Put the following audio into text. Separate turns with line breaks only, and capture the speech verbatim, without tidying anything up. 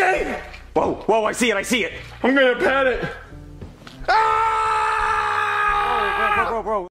Okay.
Whoa, whoa, I see it, I see it.
I'm gonna pat it. Ah!
Bro, bro, bro, bro.